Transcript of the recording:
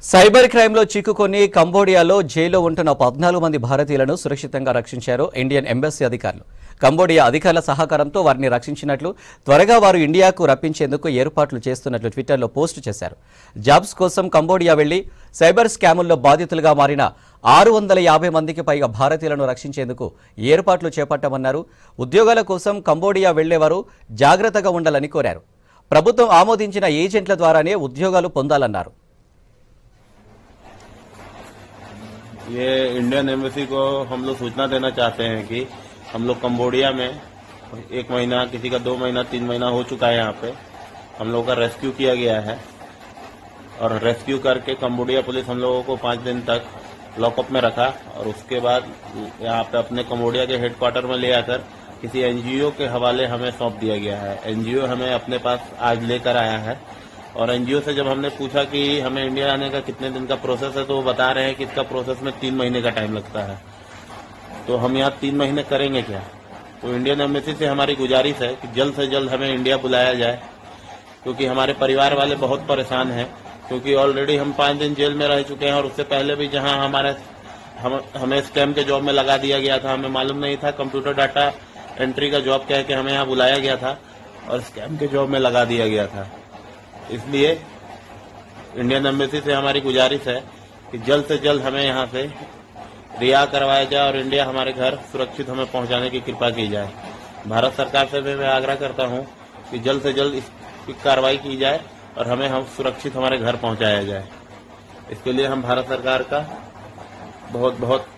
Cyber క్రైమ్లో చిక్కుకొని కంబోడియాలో జైల్లో ఉంటున్న 14 మంది భారతీయులను సురక్షితంగా రక్షించారు ఇండియన్ ఎంబసీ అధికారులు. కంబోడియా అధికారుల సహకారంతో వారిని రక్షించినట్లు, త్వరగా వారు ఇండియాకు రప్పించేందుకు ఏర్పాట్లు చేస్తున్నట్లు ట్విట్టర్లో పోస్ట్ చేశారు. జాబ్స్ కోసం కంబోడియా వెళ్లి సైబర్ స్కాముల్లో బాధితులుగా మారిన 650 మందికి పైగా భారతీయులను రక్షించేందుకు ఏర్పాట్లు చేపట్టామన్నారు. ఉద్యోగాల కోసం కంబోడియా వెళ్లేవారు జాగ్రత్తగా ఉండాలని కోరారు. ప్రభుత్వం ఆమోదించిన ఏజెంట్ల ద్వారానే ఉద్యోగాలు పొందాలన్నారు. ये इंडियन एम्बेसी को हम लोग सूचना देना चाहते हैं कि हम लोग कंबोडिया में 1 महीना, किसी का 2 महीना, 3 महीना हो चुका है। यहाँ पे हम लोगों का रेस्क्यू किया गया है और रेस्क्यू करके कंबोडिया पुलिस हम लोगों को 5 दिन तक लॉकअप में रखा और उसके बाद यहाँ पे अपने कंबोडिया के हेडक्वार्टर में ले आकर किसी एनजीओ के हवाले हमें सौंप दिया गया है। एनजीओ हमें अपने पास आज लेकर आया है और एनजीओ से जब हमने पूछा कि हमें इंडिया आने का कितने दिन का प्रोसेस है, तो वो बता रहे हैं कि इसका प्रोसेस में 3 महीने का टाइम लगता है। तो हम यहाँ 3 महीने करेंगे क्या? तो इंडियन एम्बेसी से हमारी गुजारिश है कि जल्द से जल्द हमें इंडिया बुलाया जाए, क्योंकि हमारे परिवार वाले बहुत परेशान हैं। क्योंकि ऑलरेडी हम 5 दिन जेल में रह चुके हैं और उससे पहले भी जहाँ हमें स्कैम के जॉब में लगा दिया गया था, हमें मालूम नहीं था, कंप्यूटर डाटा एंट्री का जॉब कह के हमें यहाँ बुलाया गया था और स्कैम के जॉब में लगा दिया गया था। इसलिए इंडियन एम्बेसी से हमारी गुजारिश है कि जल्द से जल्द हमें यहाँ से रिहा करवाया जाए और इंडिया हमारे घर सुरक्षित हमें पहुँचाने की कृपा की जाए। भारत सरकार से भी मैं आग्रह करता हूँ कि जल्द से जल्द इसकी कार्रवाई की जाए और हमें हम सुरक्षित हमारे घर पहुँचाया जाए। इसके लिए हम भारत सरकार का बहुत बहुत